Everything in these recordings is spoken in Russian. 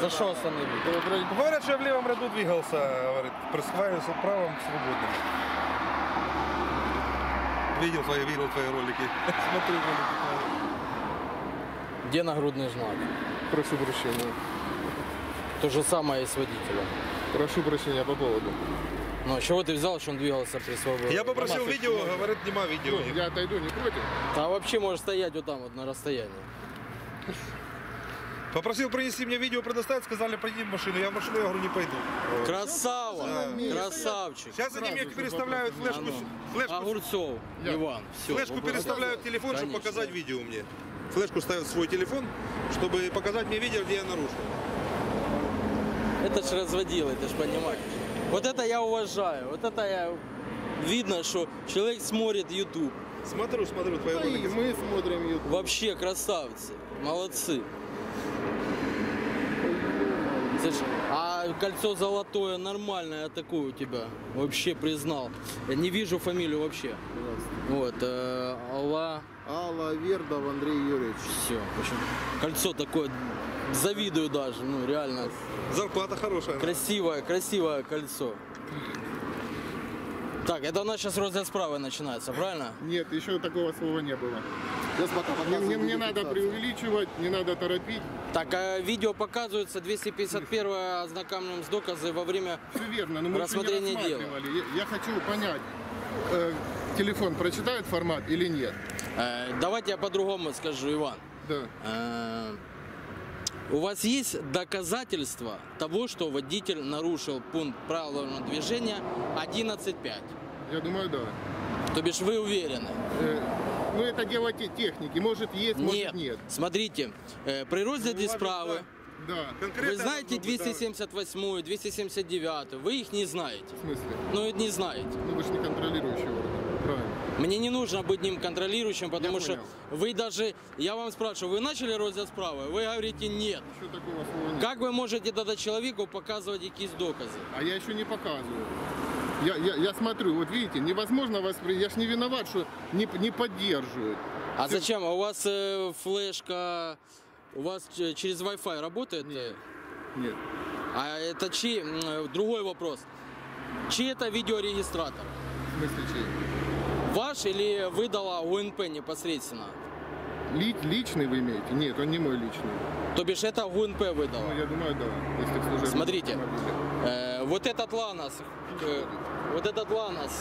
За что остановить? Говорят, что я в левом ряду двигался, говорит, присваивался правым свободным. Видел твои ролики. Смотрю ролики. Где нагрудный знак? Прошу прощения. То же самое и с водителем. Прошу прощения по поводу. Ну, чего ты взял, что он двигался при свободе? Я попросил видео, говорит, нема видео. Я отойду, не против? А вообще может стоять вот там вот на расстоянии. Попросил принести мне видео, предоставить, сказали, пойди в машину. Я в машину, я говорю, не пойду. Красава! Красавчик! Сейчас они мне переставляют флешку, Огурцов, Иван, все. флешку переставляют телефон, чтобы показать видео мне. Флешку ставят в свой телефон, чтобы показать мне видео, где я нарушил. Это ж разводило, ты ж понимаешь. Вот это я уважаю, вот это я... Видно, что человек смотрит YouTube. Смотрю твои ролики. Мы смотрим YouTube. Вообще красавцы, молодцы. Слушай, а кольцо золотое нормальное такое у тебя, вообще признал. Я не вижу фамилию вообще. Вот, Алла. Алла Вердов Андрей Юрьевич. Все, кольцо такое, завидую даже, ну реально. Зарплата хорошая. Красивое кольцо. Так, это у нас сейчас розыск справа начинается, правильно? Нет, еще такого слова не было. Не надо преувеличивать, не надо торопить. Так, а видео показывается, 251 ознакомленным с доказами во время Все верно, но мы рассмотрения еще не дела. Я хочу понять, телефон прочитает формат или нет? Давайте я по-другому скажу, Иван. Да. У вас есть доказательства того, что водитель нарушил пункт правил дорожного движения 11.5? Я думаю, да. То бишь вы уверены? Ну это дело техники, может есть, может нет. Смотрите, при розгляде справи, Да. вы знаете 278, 279, вы их не знаете. В смысле? Ну, не знаете. Ну вы же не контролирующий орган, правильно? Мне не нужно быть ним контролирующим, потому что понял. вы даже, я вам спрашиваю, вы начали розгляд справи? Вы говорите нет. Еще такого слова нет. Как вы можете тогда человеку показывать якісь доказы? А я еще не показываю. Я смотрю, вот видите, невозможно воспринять. Я ж не виноват, что не поддерживают. А зачем? А у вас флешка, у вас через Wi-Fi работает? Нет. А это чей? Другой вопрос. Чей это видеорегистратор? В смысле чей? Ваш или выдала УНП непосредственно? Личный вы имеете? Нет, он не мой личный. То бишь это ГУНП выдала? Ну, я думаю, да. Если в служебном Смотрите, автомобиле. вот этот ЛАНОС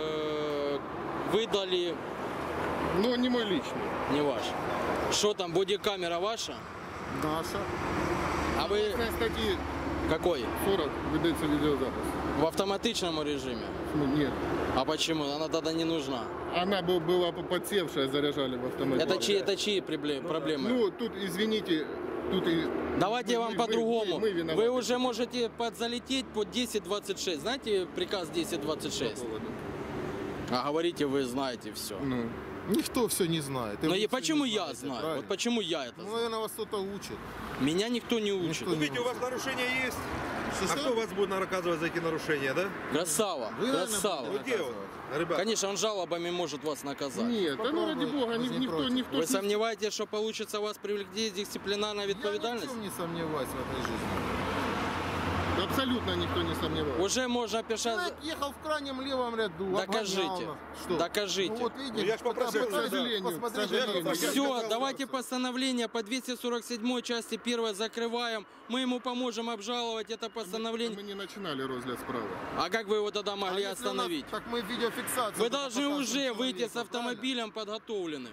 выдали, Ну, он не мой личный. не ваш. Что там, бодикамера ваша? Наша. А вы На статье какой? 40 выдается видеозапись. В автоматичном режиме? Ну, нет. А почему? Она тогда не нужна. Она была подсевшая, заряжали в автомобиле. Это чьи проблемы? Ну, тут, извините, тут и... Давайте я вам по-другому. мы виноваты. Вы уже можете залететь по 10.26. Знаете приказ 10.26? А говорите, вы знаете все. Ну, Никто все не знает. Но и почему я знаю? правильно? Вот почему я это Ну, знаю? наверное, вас кто-то учит. Меня никто не учит. Никто не Видите, у вас нарушения есть. А кто вас будет наказывать за эти нарушения, да? Красава, Вы, наверное, красава. Ну где вот, ребят? Конечно, он жалобами может вас наказать. Нет, да ну ради бога, вы не никто против. ж Вы не... сомневаетесь, что получится вас привлекли к дисциплинарной Я ни в ответственности? чем не сомневаюсь в этой жизни. Абсолютно никто не сомневается. Уже можно писать... Человек ехал в крайнем левом ряду. Докажите. обгонял нас. Что? Докажите. Ну, вот видите, Ну, я ж попросил, хотя бы да, так, к сожалению, посмотрите, к сожалению. как Все, доказывается. давайте постановление по 247 части 1 закрываем. Мы ему поможем обжаловать это Мы постановление. не начинали розгляд справа. А как вы его тогда А могли если у нас- остановить? Так мы видеофиксацию. Вы должны покажем уже человеку, выйти с правильно? автомобилем подготовленным.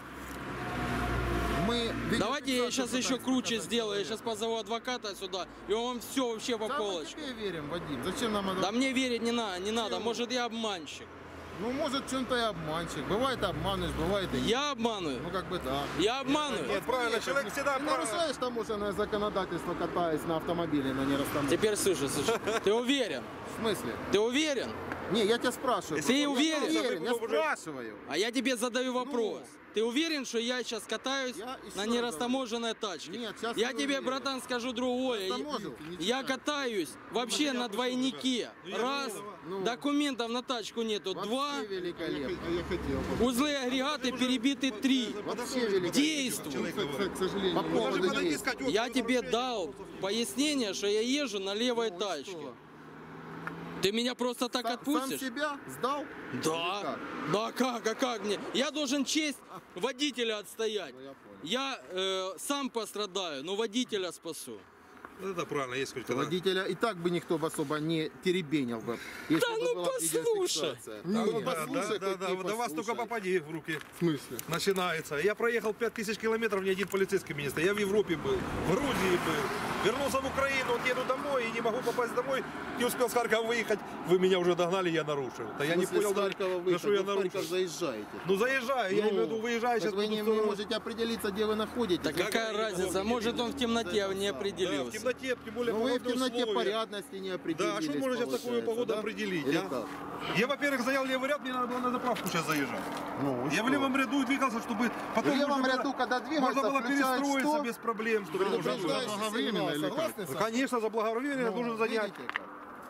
Мы Давайте я сейчас видеофиксацию еще пытаемся круче показать сделаю. Я человеку. сейчас позову адвоката сюда, и он вам все вообще по Да, мы полочкам. тебе верим, Вадим. Зачем нам это? Да мне верить не надо. Может, я обманщик. Ну, может, в чем-то и обманщик. Бывает обманываешь, бывает и нет. Я обманываю. Ну, как бы так. Я обманываю. Нет, правильно, человек всегда Ты прав. нарушаешь таможенное законодательство, катаясь на автомобиле, на нерастанке. Теперь слушай. Ты уверен? В смысле? Ты уверен? Не, я тебя спрашиваю. Ты Я уверен? уверен, я Уже- спрашиваю. А я тебе задаю вопрос. Ты Ты уверен, что я сейчас катаюсь Я еще на раз нерастаможенной тачке? Нет, сейчас я не тебе, уверен. братан, скажу другое. Растаможил? Я катаюсь вообще на двойнике. Раз, Ну. документов на тачку нету. Два, Вообще великолепно. Я хотел. узлы агрегаты перебиты. Три. Вообще великолепно. Действуй. К сожалению. По не поводу могу. действий. Я тебе дал пояснение, что я езжу на левой тачке. Что? Ты меня просто так Сам отпустишь? себя сдал? Или Да. как? Да как? А как мне? Я должен честь водителя отстоять. Ну, я понял. Я сам пострадаю, но водителя спасу. Это правильно, есть хоть когда. Водителя и так бы никто бы особо не теребенил бы. Если Да бы ну была послушай. видеофиксация. Не, Да, послушай, хоть не Да вас только послушай. попади в руки. В смысле? Начинается. Я проехал 5000 километров, ни один полицейский меня не стоит. Я в Европе был, в Грузии был. Вернулся в Украину, вот еду домой и не могу попасть домой. Не успел с Харькова выехать. Вы меня уже догнали, я нарушил. Да я не В смысле, понял, с Харькова на выехать, что я вы в Харьков нарушил. заезжаете. Ну заезжаю, я Ну, имею в виду, выезжаю так сейчас. вы не можете определиться, где вы находитесь. Да какая разница? Может он в темноте не Да, в определился. темноте, тем более Ну вы в погодные темноте условия. порядности не определились. Да, а что можно сейчас такую получается, погоду да? определить, Или а? как? Я, во-первых, занял левый ряд, мне надо было на заправку сейчас заезжать. Ну, и Я в что? левом ряду двигался, чтобы потом В левом можно ряду, было- когда двигался, можно было включают перестроиться что? без проблем. Чтобы можно было. Предупреждающий Заблаговременно сигнал. или как? Согласны с Ну, этим? конечно, заблаговременно я Ну, должен занять. видите как?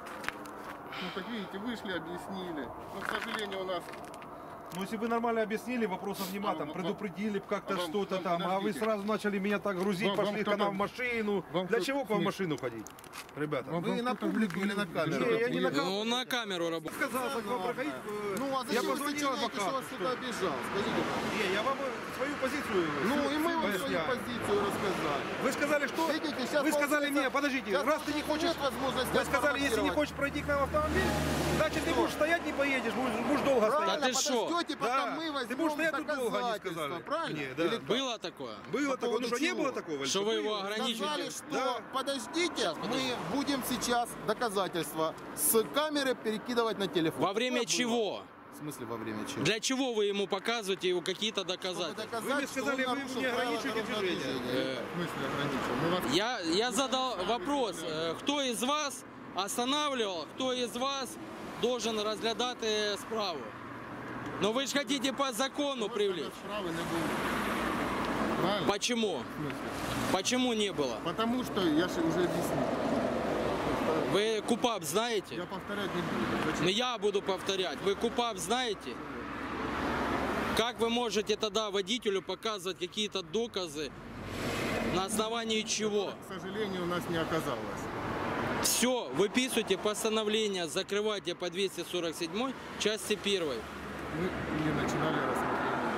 Ну так видите, вышли, объяснили. Но, к сожалению, у нас... Ну, если бы нормально объяснили, вопросов нема, там, вам- предупредили б как-то вам- что-то вам там, а вы подождите. сразу начали меня так грузить, Вам пошли к кто-то- нам в машину. вам Для кто- чего к вам в нет. машину ходить, ребята? Вам- Вы на кто-то публику или на камеру? Не, я не на камеру. Ну, на камеру работает. Сказал, к вам проходить. Ну, а Я зачем вы позвонил сочиняете, что адвокату. вас кто-то обижал? Скажите. Не, я вам свою позицию Ну, и мы вам свою поясняю. позицию рассказали. Вы сказали, что? Видите, сейчас Вы сказали получается- мне, подождите, сейчас раз ты не хочешь... нет возможности Вы сказали, если не отформатировать. хочешь пройти к нам в автомобиль, значит ты будешь стоять, не поедешь, будешь долго Правильно, стоять. Да ты шо? подождете, пока Да. мы Ты возьмем будешь стоять тут долго, они доказательства, сказали. правильно? Не, да. Или как? Было такое? Было По такое, ну поводу что, не чего? было такого? Что вы его ограничиваете? Сказали, что Да. подождите, мы будем сейчас доказательства с камеры перекидывать на телефон. Во время Что было? чего? В смысле во время чего? Для чего вы ему показываете его какие-то Чтобы доказательства? доказать, Вы мне что сказали, он вы нарушил не правила ограничиваете дорожного движение. движения. В смысле ограничил? Мы вас... Я задал вопрос, кто из вас останавливал, кто из вас должен розглядати справу. Ну ви ж хотите по закону привлечь. Справи не було. Правильно? Почему? В смысле? Почему не было? Потому что, я же уже объяснил. Вы КУПАП знаете? Я повторять не буду. Зачем? Ну я буду повторять. Вы КУПАП знаете? Как вы можете тогда водителю показывать какие-то доказы, на основании чего? К сожалению, у нас не оказалось. Все, выписывайте постановление, закрывайте по 247 части 1. Мы не начинали рассмотрение.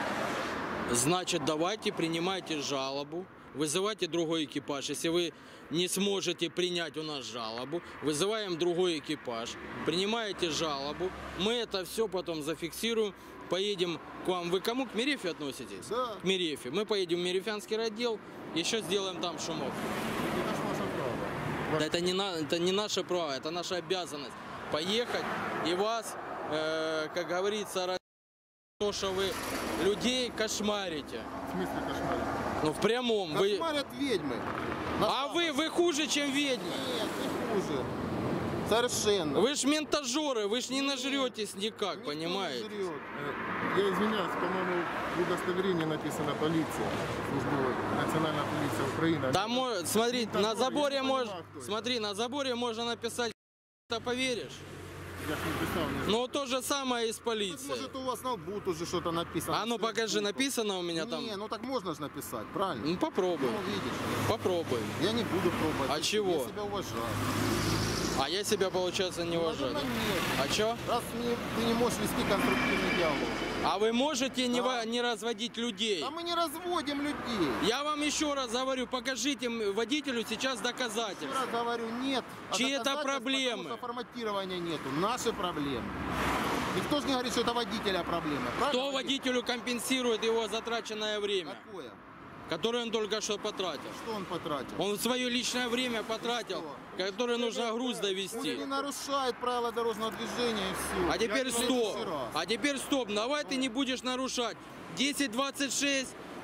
Значит, давайте принимайте жалобу, вызывайте другой экипаж. Если вы не сможете принять у нас жалобу, вызываем другой экипаж, принимаете жалобу, мы это все потом зафиксируем, поедем к вам. Вы кому? К Мерефе относитесь? Да. К Мерефе. Мы поедем в Мерефянский отдел, еще сделаем там шумок. Это ж ваше право. Да это не наше право, это наша обязанность. Поехать и вас, как говорится, то, что вы людей кошмарите. В смысле кошмар? Ну, в прямом. Вы... Кошмарят ведьмы. А вы хуже, чем ведьмы. Нет, не хуже. Совершенно. Вы ж ментажеры, вы ж не нажретесь никак, Никто не понимаете? жрет. Я извиняюсь, по-моему, в удостоверении написано полиция. Службовая национальная полиция Украины. Да, смотри, Ментажеры, на заборе я не можно, понимаю, кто это. смотри, на заборе можно написать, ты поверишь? Я ж не писал. Не... Но то же самое и с Так, полицией. может, у вас на лбу тоже что-то написано. А ну покажи, написано у меня там. Не, ну так можно же написать, правильно? Ну попробуй, Ну, видишь. попробуй. Я не буду пробовать. А чего? Я себя уважаю. А я себя, получается, не уважаю. Наверное, да? нет. А чё? Раз ты не можешь вести конструктивный диалог. А вы можете Да. не разводить людей? А мы не разводим людей. Я вам еще раз говорю, покажите водителю сейчас Я доказательства. раз говорю, нет. А Чьи это доказательств, проблемы? потому что форматирования нету. Наши проблемы. Никто же не говорит, что это водителя проблема. Кто Правильно? водителю компенсирует его затраченное время, Какое? которое он только что потратил? Что он потратил? Он свое личное время потратил, которое нужно груз Он довести. не нарушает правила дорожного движения и все. А теперь стоп. А теперь стоп. Давай ты не будешь нарушать. 10.26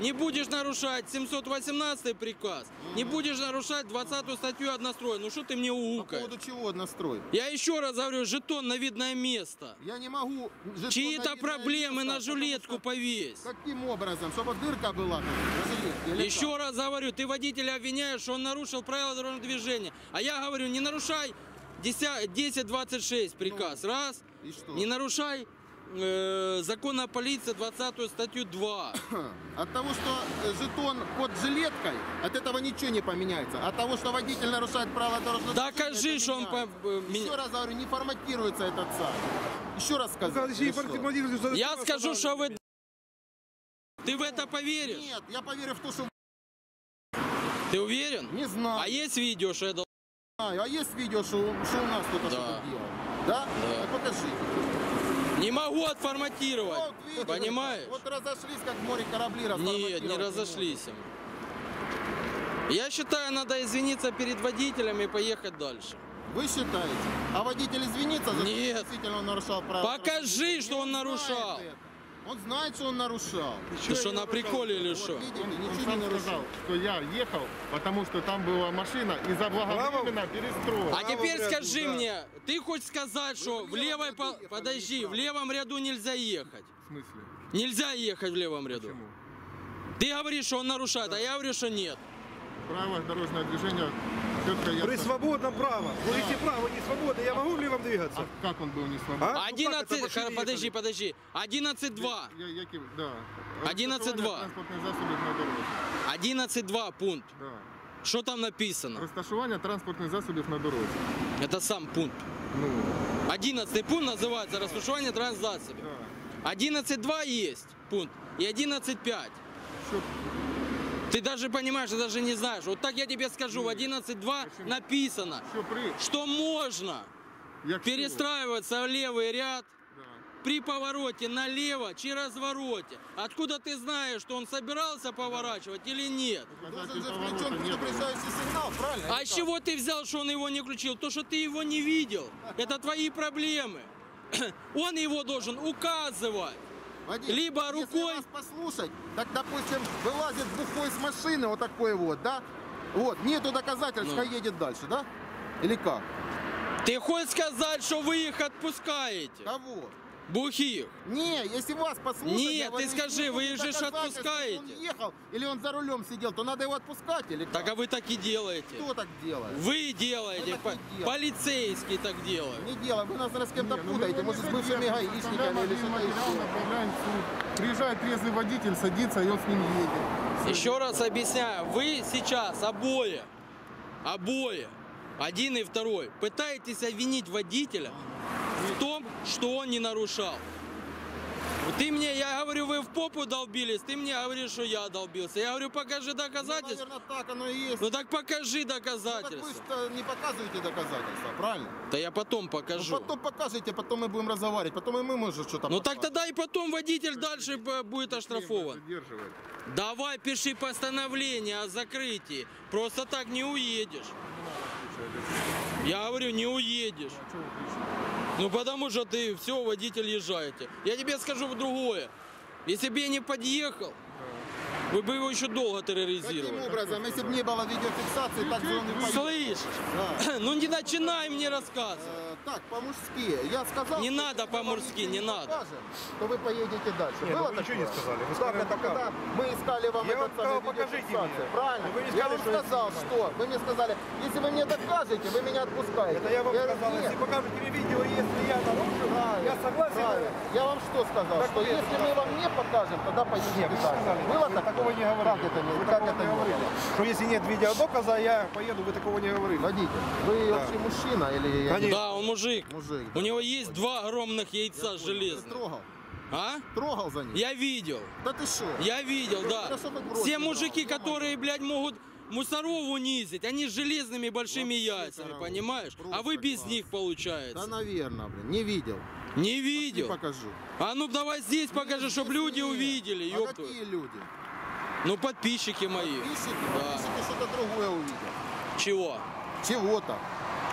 не будешь нарушать 718 приказ, не будешь нарушать 20 статью однострой. Ну что ты мне По уукаешь? поводу чего однострой? Я еще раз говорю, жетон на видное место. Я не могу... жетон Чьи-то на видное проблемы место, на потому жилетку что- повесь. Каким образом? Чтобы дырка была там, на жилетке, или Еще как? раз говорю, ты водителя обвиняешь, что он нарушил правила дорожного движения. А я говорю, не нарушай 10.26 приказ. Раз. И что? Не нарушай закон о полиции 20 статью 2. От того, что жетон под жилеткой, от этого ничего не поменяется. От того, что водитель нарушает правила дорожного Докажи, движения, это что он меняется. меня- Еще раз говорю, не форматируется этот сам. Еще раз Ну, сказал. если не форматируете, что- Я скажу, что вы... Ты в это поверишь? Нет, я поверю в то, что Ты уверен? не знаю. А есть видео, что я дал? А есть видео, что у нас кто-то Да. что-то делал? Да? Да. Так покажи. Не могу отформатировать. Вот, видите, Понимаешь? Вот разошлись, как в море корабли. Нет, не расформатировать разошлись. Я считаю, надо извиниться перед водителем и поехать дальше. Вы считаете? А водитель извинится за то, что Нет. действительно он нарушал правила? Покажи, что он знает нарушал. это. Он знает, что он нарушал. Ты что, на приколе или Вот что? видите, Он ничего не сам нарушал. сказал, что я ехал, потому что там была машина и заблаговременно перестроил. А теперь в ряду, скажи да. мне, ты хочешь сказать, что в левой... ряду ехали, Подожди, не в левом ряду нельзя ехать? В смысле? Нельзя ехать в левом ряду. Почему? Ты говоришь, что он нарушает, а я говорю, что нет. Правила дорожного движения четко При ясно. свободном право. Ну, если право не свободно, я могу ли вам двигаться? А как он был не свободен? А? Ну, как это 11... машины Подожди, ехали? подожди. 11.2. Да. 11.2. Транспортних засобів на дорозі. 11.2 пункт. Да. Что там написано? Розташування транспортних засобів на дорозі. Это сам пункт. Ну, 11 пункт называется «Расслушивание транзакций». да. 11.2 есть пункт и 11.5. Щоб Ты даже понимаешь, ты даже не знаешь. Вот так я тебе скажу, в 11.2 написано, що при что можно якщо- перестраиваться в левый ряд Да. при повороте налево чи развороте. Откуда ты знаешь, что он собирался поворачивать или нет? Должен же включен предупреждающий сигнал, правильно? А с чего ты взял, что он его не включил? То, что ты его не видел, это твои проблемы. Он его должен указывать. Вадим, либо если рукой- вас послушать, так, допустим, вылазит бухой с машины, вот такой вот, да? Вот, нету доказательств, Ну. что едет дальше, да? Или как? Ты хочешь сказать, что вы их отпускаете? Кого? Бухих. Не, если вас послушать... Нет, я говорю, ты скажи, если вы нет их же ж доказательств, отпускаете. что Он ехал, или он за рулем сидел, то надо его отпускать, или как? Так а вы так и делаете. Кто так делает? Вы делаете, Мы так не делаем. полицейские так делают. Не дело, вы нас, наверное, с кем-то Не, ну путаете, мы может, с не бывшими хотим, гаишниками составляем или один что-то материал, еще. направляем в суд. Приезжает трезвый водитель, садится, и он с ним едет. Еще раз объясняю, вы сейчас обои, один и второй, пытаетесь обвинить водителя в том, что он не нарушал. Ты мне, я говорю, вы в попу долбились, ты мне говоришь, что я долбился. Я говорю, покажи Ну, доказательства. наверное, так оно и есть. Ну так покажи Ну, так вы доказательства. что не показываете доказательства, правильно? Да я потом Ну, покажу. потом покажете, потом мы будем разговаривать, потом и мы, может, что-то Ну так покажем. тогда и потом водитель дальше будет оштрафован. Задерживает. Давай пиши постановление о закрытии. Просто так не уедешь. Я говорю, не уедешь. А что вы кричите? Ну потому что ты все, водитель, езжаете. Я тебе скажу другое. Если бы я не подъехал, вы бы его еще долго Каким терроризировали. образом, если бы не было видеофиксации, так же он и поехал. Слышишь? Да. Ну не начинай мне рассказывать. Так, по-мужски. Я сказал, Не что надо если мы вам по-мужски, ничего не надо. покажем, то вы поедете дальше. Нет, Было ну вы ничего не такое? сказали. Вы Так, сказали, это когда покажем. мы искали вам Я этот вам сказал, самый покажите видеофиксацию. мне. Правильно. Вы не Я сказали, вам что я сказал, снимаю. что? Вы мне сказали, если вы мне докажете, вы меня отпускаете. Это я вам говорю, сказал, нет. если покажете мне видео, если я нарушил, Правильно, я согласен. правильно. Я вам что сказал? Так Что вы это если мы вам не покажем, тогда поедете Нет, вы не дальше. сказали. Было Вы такое? такого не говорили. Как это не, Вы как такого это не не говорили. было? Что если нет видеодоказа, я поеду, вы такого не говорили. Водитель, вы вообще мужчина или... я не- Конечно. Да, он мужик. Мужик, У да. него есть два огромных яйца Ты железных. трогал? А? Трогал за ним? Я видел. Да ты что? Я видел, да. Хорошо, хоть бросил, Все да, мужики, ё-моё. которые, блядь, могут мусоров унизить, они с железными большими Вообще яйцами, здорово. понимаешь? А Просто вы без класс. них, Да, получается. наверное, блин, не видел. Не Не видел. покажу. А ну давай здесь покажи, Нет, чтобы здесь люди нет. увидели, А ёпту. какие люди? Ну подписчики мои. Подписчики, Да. подписчики что-то другое увидят. Чего? Чего-то.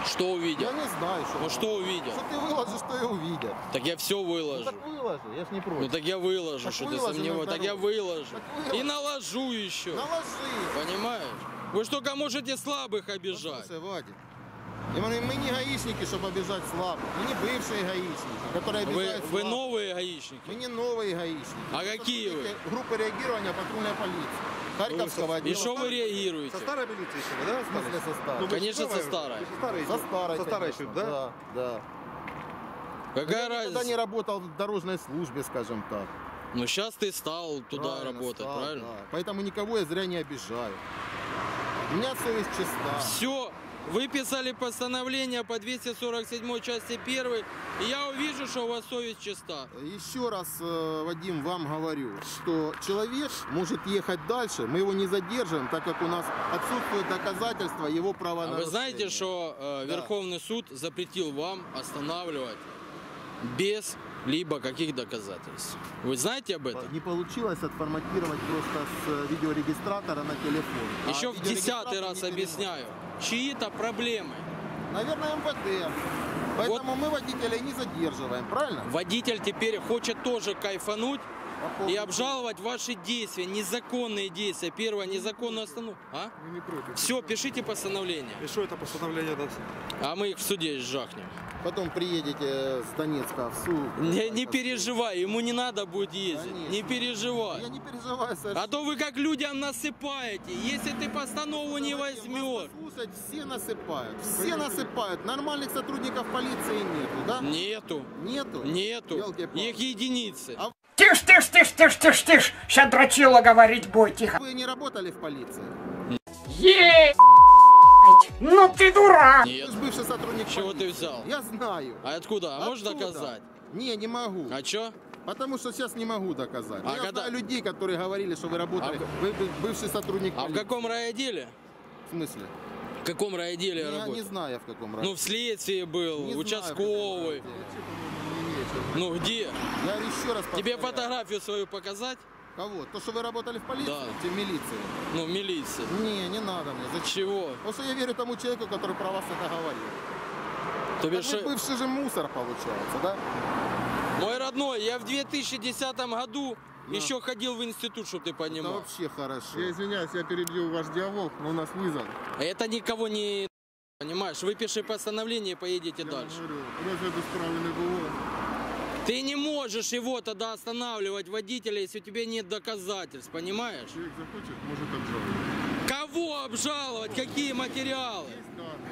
Что увидел? Я не знаю, что. Ну что увидел? Что ты выложишь, что и увидят. Так я все Ну выложу. так выложи, я ж не против. Ну так я выложу, Так что ты выложи сомневаешься. на Так я здоровье. выложу. Так выложи. И наложу еще. Наложи. Понимаешь? Вы ж только можете слабых обижать. Слушай, Вадик, мы не гаишники, чтобы обижать слабых. Мы не бывшие гаишники, которые обижают Вы слабых. новые гаишники. Мы не новые гаишники. А Мы какие вы? сотрудники группы реагирования патрульной полиции. Харьковского И отдела. что вы реагируете? Со старой милиции еще, да? В смысле со старой? Ну, вы Конечно, же новая со уже. старой. Вы со старой Со еще. старой, Со старой конечно. еще, да? Да. Какая Я никогда не разница? работал в дорожной службе, скажем так. Ну сейчас ты стал туда Правильно, работать, стал, правильно? да. Поэтому никого я зря не обижаю. У меня совесть чиста. Все, выписали постановление по 247 части 1, и я увижу, что у вас совесть чиста. Еще раз, Вадим, вам говорю, что человек может ехать дальше, мы его не задерживаем, так как у нас отсутствует доказательства его А правонарушения. вы знаете, что Верховный суд запретил вам останавливать без либо каких доказательств? Вы знаете об этом? Не получилось отформатировать просто с видеорегистратора на телефон. Еще А в 10-й видеорегистратор раз не объясняю. Чьи-то проблемы. переносит. Наверное, МВД. Поэтому мы водителей не задерживаем, правильно? Водитель теперь хочет тоже кайфануть По поводу- и обжаловать ваши действия, незаконные действия. Первое, незаконную остановку. А? Мы не против. Все, пишите постановление. И что это постановление даст? А мы их в суде сжахнем. Потом приедете с Донецка в суд. Не переживай, ему не надо будет ездить. Конечно. Не переживай. Я не переживаю совершенно. А то вы как людям насыпаете. Если ты постанову не Давайте, возьмешь. вас послушать, все насыпают. Все насыпают. Нормальных сотрудников полиции нету, да? Нету. Нету? Нету. Ёлки-палки. Их единицы. А Тише, тише, тише, тише, тише, тише. Сейчас дрочила говорить будет, тихо. вы не работали в полиции? Е***ь. Ну ты дурак. Вы Нет. же бывший сотрудник Чего полиции. ты взял? Я знаю. А откуда? А можешь Откуда? доказать? Не могу. А чё? Потому что сейчас не могу доказать. А Я когда- знаю людей, которые говорили, что вы работали. А Вы бывший сотрудник А в полиции. каком райотделе? В смысле? В каком райотделе Я не работал? знаю, в каком Ну, разе. в следствии был, Не знаю, в участковый. каком разе. Ну, где? Я еще раз Тебе повторяю. фотографию свою показать? Кого? То, что вы работали в полиции? Да. В милиции? Ну, в милиции. Не надо мне. Зачем? Чего? Потому что я верю тому человеку, который про вас это говорил. Тебе Так вы шо- бывший же мусор, получается, да? Мой родной, я в 2010 году еще ходил в институт, чтобы ты Это понимал. вообще хорошо. Я извиняюсь, я перебью ваш диалог, но у нас вызов. Это никого не... Понимаешь, выпиши постановление и поедете Я дальше. говорю, розгляду справи не було. Ты не можешь его тогда останавливать, водителя, если у тебя нет доказательств, понимаешь? Человек захочет, может обжаловать. Кого обжаловать? Какие материалы? Есть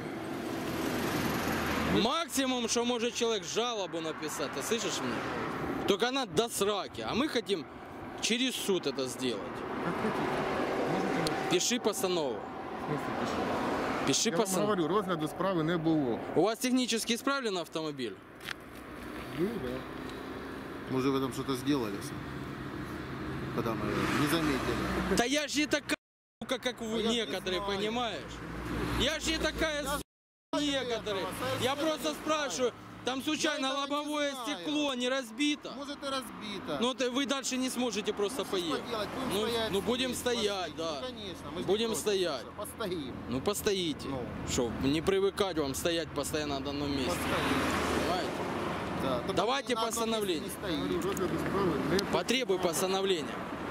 данные. Максимум, что может человек жалобу написать, ты слышишь меня? Только она до сраки, а мы хотим через суд это сделать. Как хотите. Можете написати. Пиши постанову. В смысле пишу? Пиши Я вам постанову. говорю, розгляду справи не було. У вас технически исправлен автомобиль? Ну, да. Мы в этом что-то сделали. Когда мы не заметили. Да я же не такая, сука, как вы я не некоторые, знаю. понимаешь? Я же не такая, сука, некоторые. этого, Я совершенно просто не спрашиваю, там случайно Я этого не лобовое знаю. стекло не разбито? Может и разбито. Ну, вы дальше не сможете просто Что поехать. поделать? Будем Ну, стоять ну, будем здесь, стоять, постоим. да. Ну, конечно. Мы же Будем не против, стоять. что, Постоим. Ну, постоите. Ну. Что, не привыкать вам стоять постоянно на одном месте. Постоим. Понимаете? Да. Только Давайте мы на одном постановление. месте не стоим. Говорю, розгляду справи не було. Потребуй постановления.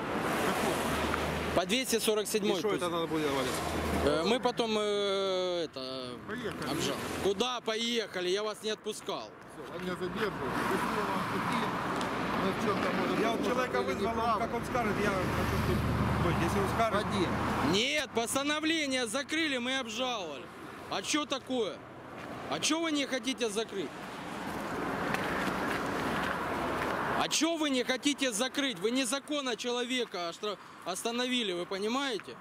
По 247 И что пусть. это надо будет делать? Мы потом это Поехали. обжал. Куда поехали? Я вас не отпускал. Всё, он меня задерживает. Счастливо вам пути. Мы в чем-то, может, Я вот возможно, человека были вызвал, неправы. как он скажет, я хочу тут быть. Если он скажет, Вадим, Нет, постановление закрыли, мы обжаловали. А что такое? А что вы не хотите закрыть? А что вы не хотите закрыть? Вы незаконно человека остановили, вы понимаете?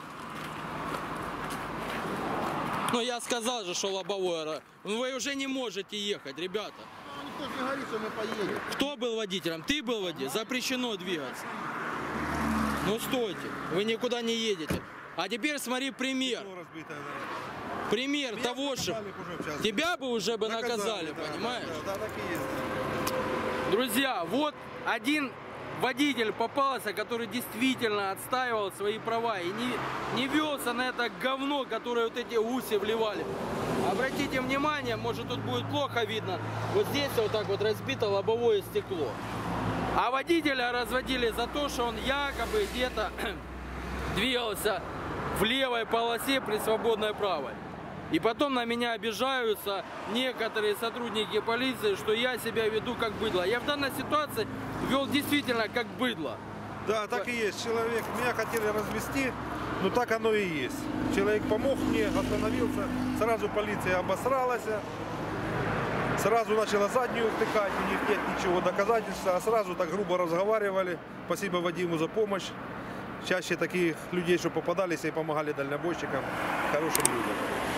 Ну, я сказал же, что лобовое. Вы уже не можете ехать, ребята. ну, никто же не говорит, что мы поедем. Кто был водителем? Ты был водителем? Запрещено двигаться. Ну, стойте. Вы никуда не едете. А теперь смотри пример. стекло разбитое, да. Пример Меня того, что наказали бы уже сейчас. тебя бы уже бы наказали, да, понимаешь? Да, так и есть. Друзья, вот один водитель попался, который действительно отстаивал свои права и не велся на это говно, которое вот эти гуси вливали. Обратите внимание, может тут будет плохо видно. Вот здесь вот так вот разбито лобовое стекло. А водителя разводили за то, что он якобы где-то двигался в левой полосе при свободной правой. И потом на меня обижаются некоторые сотрудники полиции, что я себя веду как быдло. Я в данной ситуации вел действительно как быдло. Да, так и есть. Человек, меня хотели развести, но так оно и есть. Человек помог мне, остановился, сразу полиция обосралась, сразу начала заднюю втыкать, у них нет ничего доказательства, а сразу так грубо разговаривали. Спасибо Вадиму за помощь. Чаще таких людей, что попадались и помогали дальнобойщикам, хорошим людям.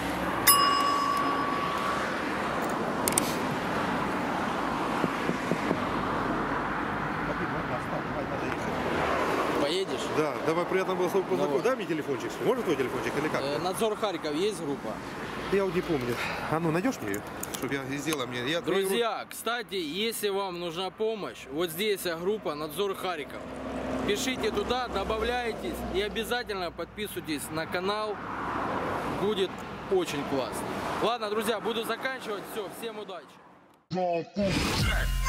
Поедешь? Да, давай, приятно было с тобой познакомиться. Дай мне телефончик. Можно твой телефончик или как? Надзор Харьков есть группа? Я вот не помню. А ну, найдешь мне ее? Чтобы я сделал мне. Я Друзья, кстати, если вам нужна помощь, вот здесь группа Надзор Харьков. Пишите туда, добавляйтесь и обязательно подписывайтесь на канал. Будет очень классно. Ладно, друзья, буду заканчивать. Все, всем удачи.